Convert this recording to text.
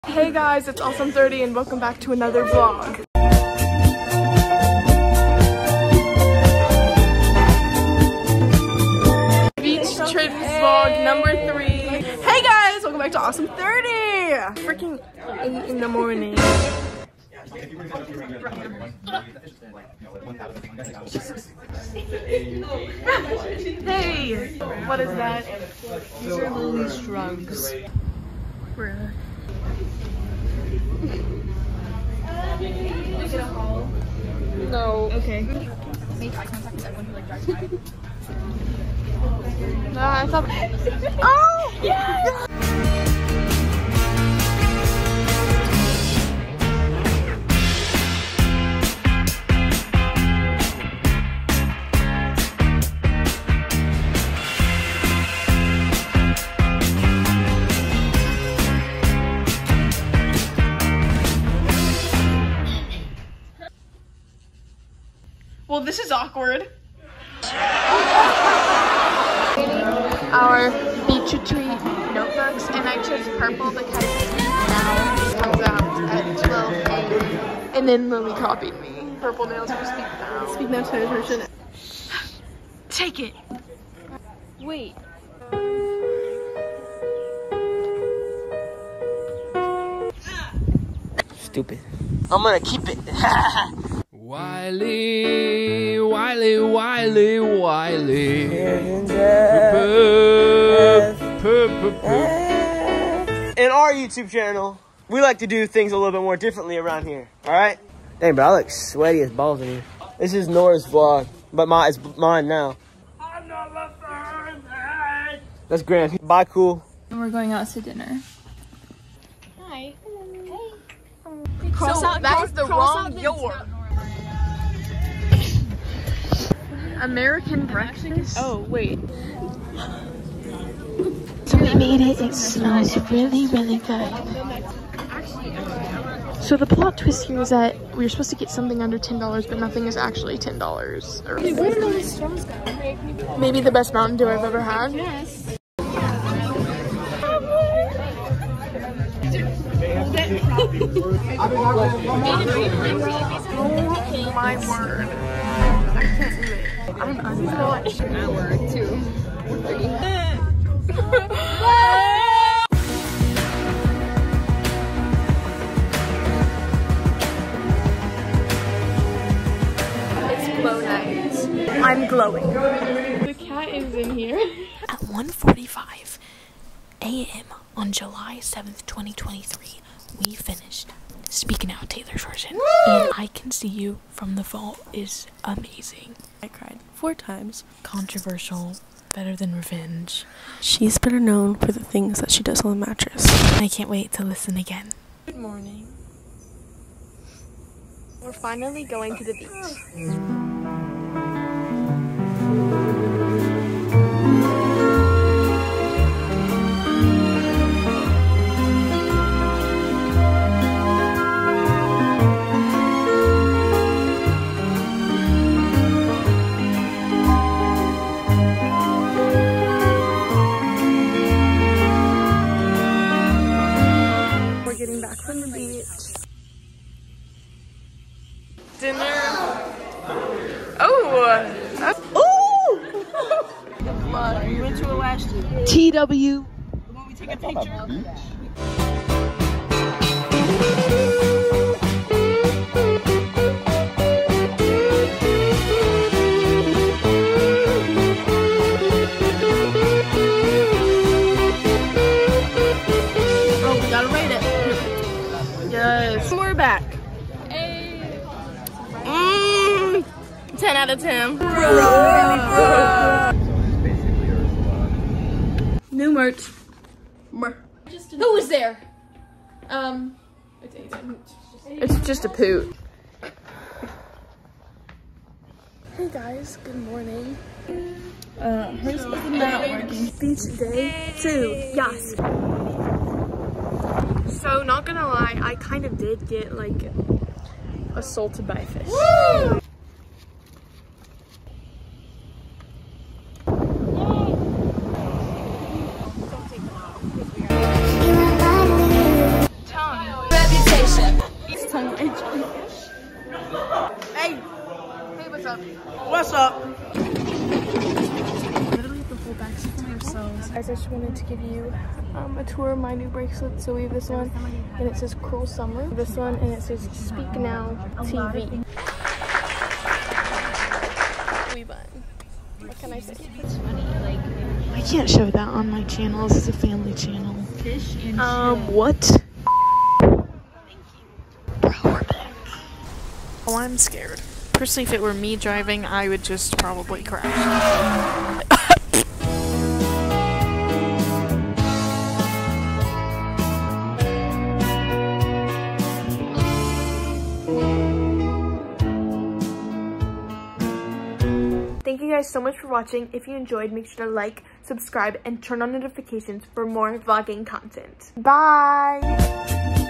Hey guys, it's Awesome30 and welcome back to another vlog. Beach trip vlog number 3. Hey guys, welcome back to Awesome30. Freaking 8 in the morning. Hey, what is that? These are Lily's drugs. Where? Is it a haul? No. Okay. Make eye contact with everyone who like drives by. I thought. Oh! Yeah! Well, this is awkward. Our beach retreat notebooks, and I chose purple because now it comes out at 12 a.m. And then Lily copied me. Purple nails for Speak Now. Speak Now version. Take it. Wait. Stupid. I'm gonna keep it. Wiley, Wiley, Wiley, Wiley. In our YouTube channel, we like to do things a little bit more differently around here. All right? Dang, bro, I look sweaty as balls in here. This is Nora's vlog, but it's mine now. That's grand. Bye, cool. And we're going out to dinner. Hi. Hey. Cross out. That is the wrong your. American breakfast? Oh, wait. So we made it. It smells really, really good. So the plot twist here is that we were supposed to get something under $10, but nothing is actually $10. Maybe the best Mountain Dew I've ever had. Yes. Oh my word. I can't do it. I'm untouched. An hour, 2, 3. It's glow night. I'm glowing. The cat is in here. At 1:45 a.m. on July 7th, 2023, we finished Speak Now Taylor's version. And I Can See You from the Vault is amazing. I cried 4 times. Controversial, better than Revenge. She's better known for the things that she does on the mattress. I can't wait to listen again. Good morning. We're finally going to the beach. Dinner. We went to Alaska. TW. When we take a picture. Oh, we gotta rate it. Yes. We're back. 10 out of 10. New merch. Who was there? It's Aiden. It's just a poot. Hey guys, good morning. Hers is not working. Beach day 2. Yes. So, not gonna lie, I kind of did get like assaulted by a fish. Woo! Tongue. up? What's up? Literally the whole backseat for ourselves. Guys, I just wanted to give you a tour of my new bracelets. So we have this one, and it says Cruel Summer. This one, and it says Speak Now TV. We bun. What can I say? I can't show that on my channel. This is a family channel. What? Bro, we're back. Oh, I'm scared. Personally, if it were me driving, I would just probably crash. Thank you guys so much for watching. If you enjoyed, make sure to like, subscribe, and turn on notifications for more vlogging content. Bye!